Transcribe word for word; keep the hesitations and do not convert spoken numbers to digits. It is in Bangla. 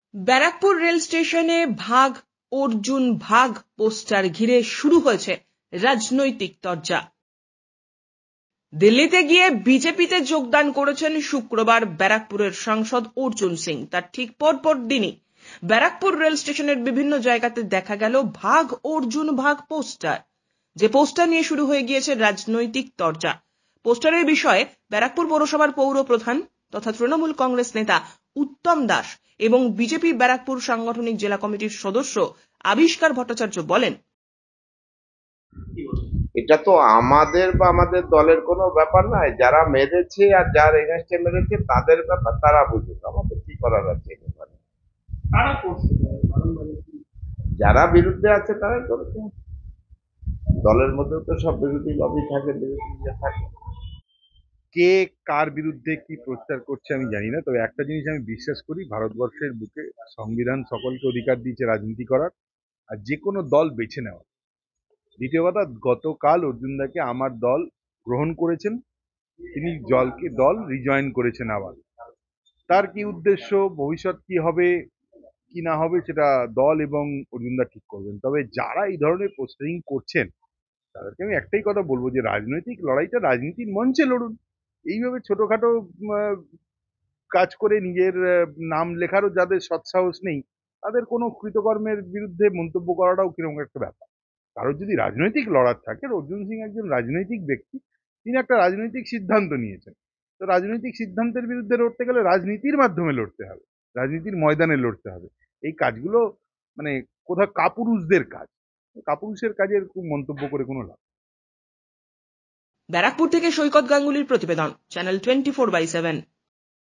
ব্যারাকপুর রেল স্টেশনে ভাগ অর্জুন ভাগ পোস্টার ঘিরে শুরু হয়েছে রাজনৈতিক চর্চা। দিল্লিতে গিয়ে বিজেপিতে যোগদান করেছেন শুক্রবার ব্যারাকপুরের সাংসদ অর্জুন সিং। তার ঠিক পরপর দিনই ব্যারাকপুর রেল স্টেশনের বিভিন্ন জায়গাতে দেখা গেল ভাগ অর্জুন ভাগ পোস্টার, যে পোস্টার নিয়ে শুরু হয়ে গিয়েছে রাজনৈতিক চর্চা। পোস্টারের বিষয়ে ব্যারাকপুর পৌরসভার পৌর প্রধান তথা তৃণমূল কংগ্রেস নেতা উত্তম দাস এবং বিজেপি ব্যারাকপুর সাংগঠনিক জেলা কমিটির সদস্য আবিষ্কার ভট্টাচার্য বলেন, এটা তো আমাদের বা আমাদের দলের কোনো ব্যাপার নয়। যারা মেরেছে আর যার এগেনস্টে মেরেছে তাদের ব্যাপার, তারা বুঝুক, আমাদের কি করার আছে। যারা বিরুদ্ধে আছে তারাই করেছে। দলের মধ্যে তো সব বিরোধী লবি থাকে, বিরোধী ইয়ে থাকে। কে কার বিরুদ্ধে কি প্রচার করছে আমি জানি না, তবে একটা জিনিস আমি বিশ্বাস করি, ভারতবর্ষের বুকে সংবিধান সকলকে অধিকার দিয়েছে রাজনীতি করার আর যে কোনো দল বেছে নেওয়ার। দ্বিতীয় কথা, গতকাল অর্জুনদাকে আমার দল গ্রহণ করেছেন, তিনি দলকে দল রিজয়েন করেছেন আবার। তার কি উদ্দেশ্য, ভবিষ্যৎ কি হবে কি না হবে সেটা দল এবং অর্জুনদা ঠিক করবেন। তবে যারা এই ধরনের পোস্টারিং করছেন তাদেরকে আমি একটাই কথা বলবো যে রাজনৈতিক লড়াইটা রাজনীতির মঞ্চে লড়ুন। এইভাবে ছোটখাটো কাজ করে নিজের নাম লেখারও যাদের সৎসাহস নেই, তাদের কোনো কৃতকর্মের বিরুদ্ধে মন্তব্য করাটাও কিরকম একটা ব্যাপার। কারোর যদি রাজনৈতিক লড়ার থাকে, অর্জুন সিং একজন রাজনৈতিক ব্যক্তি, তিনি একটা রাজনৈতিক সিদ্ধান্ত নিয়েছেন। তো রাজনৈতিক সিদ্ধান্তের বিরুদ্ধে লড়তে গেলে রাজনীতির মাধ্যমে লড়তে হবে, রাজনীতির ময়দানে লড়তে হবে। এই কাজগুলো মানে কোথাও কাপুরুষদের কাজ, কাপুরুষের কাজের খুব মন্তব্য করে কোনো লাভ। ব্যারাকপুর থেকে সৈকত গাঙ্গুলির প্রতিবেদন, channel twenty four by seven.